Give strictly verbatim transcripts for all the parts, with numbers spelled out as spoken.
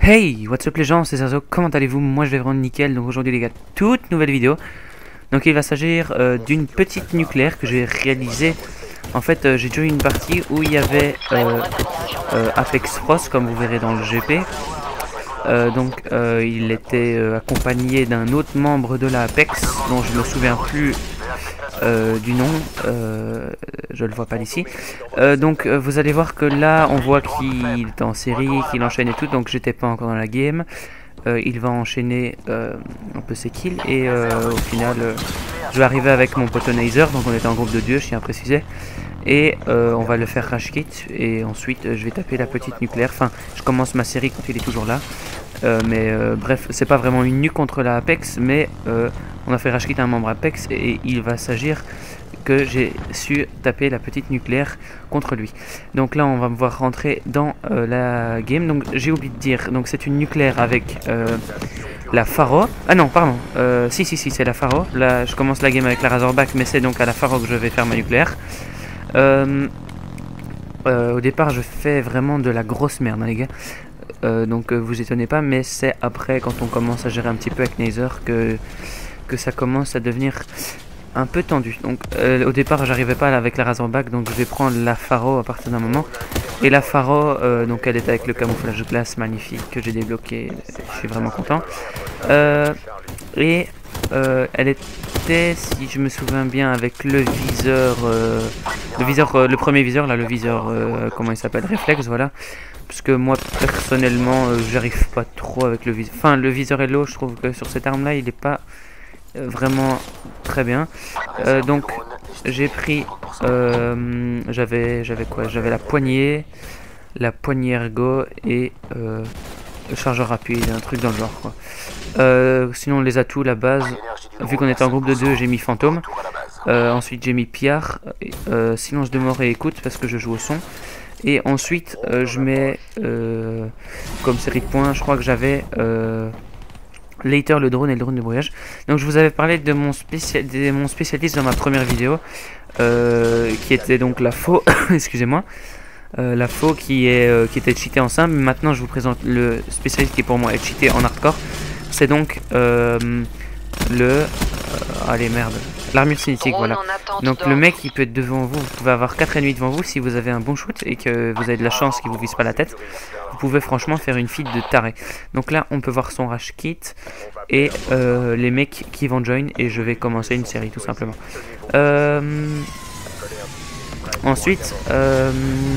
Hey, what's up les gens, c'est Zazo, comment allez-vous? Moi je vais vraiment nickel, donc aujourd'hui les gars, toute nouvelle vidéo. Donc il va s'agir euh, d'une petite nucléaire que j'ai réalisée. En fait euh, j'ai déjà eu une partie où il y avait euh, euh, Apex Frost, comme vous verrez dans le G P. Euh, donc euh, il était euh, accompagné d'un autre membre de la Apex, dont je me souviens plus euh, du nom, euh, je le vois pas d'ici. Euh, donc euh, vous allez voir que là on voit qu'il est en série, qu'il enchaîne et tout, donc j'étais pas encore dans la game. Euh, il va enchaîner euh, un peu ses kills et euh, au final euh, je vais arriver avec mon pote Nazer, donc on était en groupe de deux, je tiens à préciser. Et euh, on va le faire rush kit et ensuite euh, je vais taper la petite nucléaire. Enfin, je commence ma série quand il est toujours là. Euh, mais euh, bref, c'est pas vraiment une nuque contre la Apex, mais euh, on a fait rush kit à un membre Apex et il va s'agir que j'ai su taper la petite nucléaire contre lui. Donc là on va me voir rentrer dans euh, la game. Donc j'ai oublié de dire, donc c'est une nucléaire avec euh, la Pharo. Ah non pardon, euh, si si si c'est la Pharo. Là je commence la game avec la Razorback, mais c'est donc à la Pharo que je vais faire ma nucléaire. Euh, euh, au départ je fais vraiment de la grosse merde hein, les gars. Euh, donc euh, vous étonnez pas, mais c'est après quand on commence à gérer un petit peu avec Nazer que, que ça commence à devenir un peu tendu. Donc euh, au départ j'arrivais pas avec la Razorback, donc je vais prendre la Pharo à partir d'un moment. Et la Pharo, euh, donc elle est avec le camouflage de glace magnifique que j'ai débloqué, je suis vraiment content. Euh, et euh, elle était, si je me souviens bien, avec le viseur, euh, le viseur, euh, le premier viseur là, le viseur, euh, comment il s'appelle, réflexe, voilà. Parce que moi personnellement, euh, j'arrive pas trop avec le viseur. Enfin, le viseur Hello, je trouve que sur cette arme là, il est pas euh, vraiment très bien. Euh, donc j'ai pris, euh, j'avais, j'avais quoi? J'avais la poignée, la poignée ergo et euh, le chargeur rapide, un truc dans le genre quoi. Euh, sinon les atouts, la base, vu qu'on était en groupe de deux, j'ai mis fantôme. Euh, ensuite j'ai mis Piard, euh, silence de mort et écoute parce que je joue au son. Et ensuite euh, je mets euh, comme série de points, je crois que j'avais euh, Later le drone et le drone de brouillage. Donc je vous avais parlé de mon, spécial, de mon spécialiste dans ma première vidéo, euh, qui était donc la faux, excusez-moi. Euh, la faux qui, est, euh, qui était cheatée en simple. Maintenant je vous présente le spécialiste qui pour moi est cheaté en hardcore. C'est donc euh, le... Euh, allez merde. L'armure cinétique, voilà. Donc le mec il peut être devant vous, vous pouvez avoir quatre ennemis devant vous si vous avez un bon shoot et que vous avez de la chance qu'il vous vise pas la tête. Vous pouvez franchement faire une feed de taré. Donc là on peut voir son rush kit et euh, les mecs qui vont join et je vais commencer une série tout simplement. Euh... Ensuite, euh...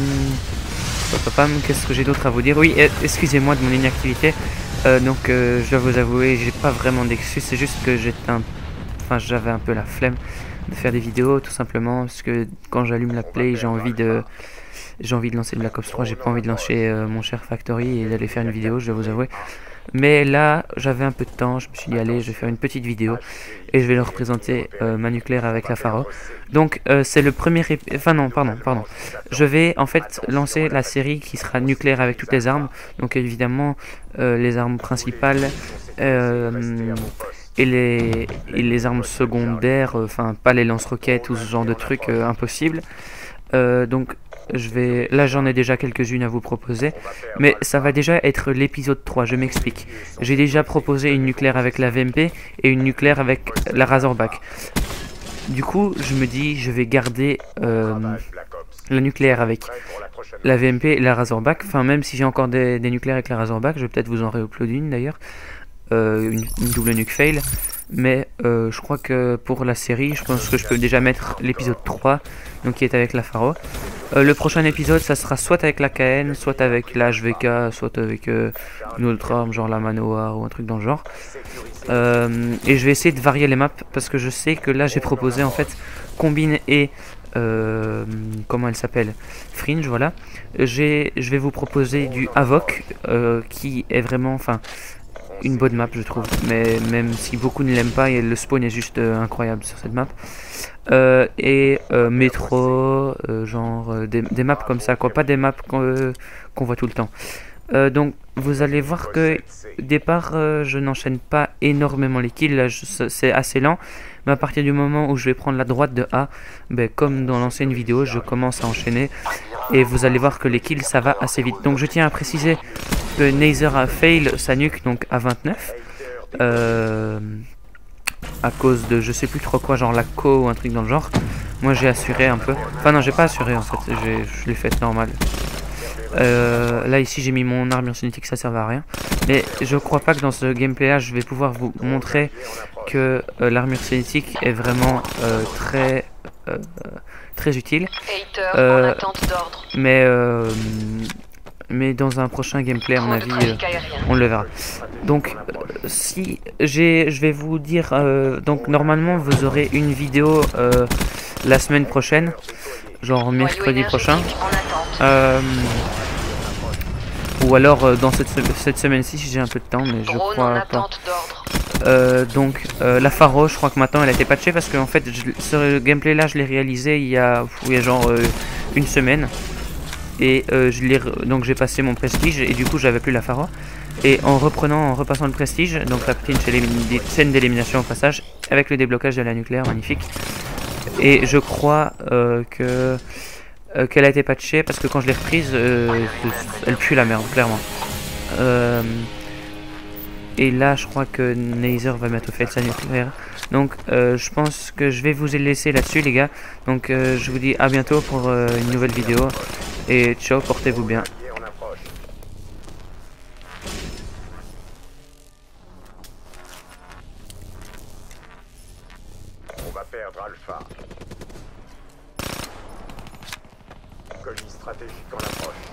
qu'est-ce que j'ai d'autre à vous dire? Oui, excusez-moi de mon inactivité. Euh, donc euh, je dois vous avouer, j'ai pas vraiment d'excuses, c'est juste que j'étais un... enfin, j'avais un peu la flemme de faire des vidéos tout simplement parce que quand j'allume la play, j'ai envie de j'ai envie de lancer de Black Ops trois, j'ai pas envie de lancer euh, mon cher Factory et d'aller faire une vidéo, je dois vous avouer. Mais là, j'avais un peu de temps, je me suis dit allez, je vais faire une petite vidéo et je vais leur présenter euh, ma nucléaire avec la Pharo. Donc euh, c'est le premier ép... enfin non, pardon, pardon. Je vais en fait lancer la série qui sera nucléaire avec toutes les armes. Donc évidemment euh, les armes principales euh, et les et les armes secondaires, enfin euh, pas les lance-roquettes ou ce genre de trucs euh, impossibles. Euh, donc je vais, là j'en ai déjà quelques-unes à vous proposer, mais ça va déjà être l'épisode trois, je m'explique. J'ai déjà proposé une nucléaire avec la V M P et une nucléaire avec la Razorback. Du coup, je me dis, je vais garder euh, la nucléaire avec la V M P et la Razorback. Enfin, même si j'ai encore des, des nucléaires avec la Razorback, je vais peut-être vous en réuploader une d'ailleurs. Euh, une, une double nuke fail. Mais euh, je crois que pour la série, je pense que je peux déjà mettre l'épisode trois, donc qui est avec la Pharo. Euh, le prochain épisode, ça sera soit avec la K N, soit avec la H V K, soit avec euh, une autre arme, genre la Manoir ou un truc dans le genre. Euh, et je vais essayer de varier les maps, parce que je sais que là j'ai proposé en fait Combine et... Euh, comment elle s'appelle, Fringe, voilà. Je vais vous proposer du Avoc, euh, qui est vraiment... enfin une bonne map je trouve, mais même si beaucoup ne l'aiment pas, le spawn est juste euh, incroyable sur cette map. Euh, et euh, métro, euh, genre euh, des, des maps comme ça quoi, pas des maps qu'on euh, qu'on voit tout le temps. Euh, donc vous allez voir que au départ euh, je n'enchaîne pas énormément les kills, là c'est assez lent, mais à partir du moment où je vais prendre la droite de A, ben, comme dans l'ancienne vidéo, je commence à enchaîner et vous allez voir que les kills ça va assez vite. Donc je tiens à préciser que Nazer a fail sa nuque donc à vingt-neuf. Euh, à cause de je sais plus trop quoi, genre la co ou un truc dans le genre. Moi j'ai assuré un peu. Enfin non, j'ai pas assuré en fait, je l'ai fait normal. Euh, là ici j'ai mis mon armure cinétique, ça servait à rien. Mais je crois pas que dans ce gameplay là je vais pouvoir vous montrer que euh, l'armure cinétique est vraiment euh, très euh, très utile. Euh, mais euh, mais dans un prochain gameplay à mon avis euh, on le verra. Donc euh, si j'ai je vais vous dire euh, donc normalement vous aurez une vidéo euh, la semaine prochaine, genre mercredi prochain. Euh, ou alors euh, dans cette, cette semaine-ci si j'ai un peu de temps, mais je crois pas. Euh, donc euh, la Pharo, je crois que maintenant elle a été patchée parce que en fait je, ce gameplay là je l'ai réalisé il y a, il y a genre euh, une semaine et euh, je l'ai donc j'ai passé mon prestige et du coup j'avais plus la Pharo et en reprenant en repassant le prestige, donc la petite scène d'élimination au passage avec le déblocage de la nucléaire magnifique, et je crois euh, que euh, qu'elle a été patchée parce que quand je l'ai reprise euh, elle pue la merde clairement. Euh, Et là, je crois que Nazer va bientôt faire sa nucléaire. Donc, euh, je pense que je vais vous laisser là-dessus, les gars. Donc, euh, je vous dis à bientôt pour euh, une nouvelle vidéo. Et ciao, portez-vous bien. On va perdre Alpha. Colis stratégique en approche.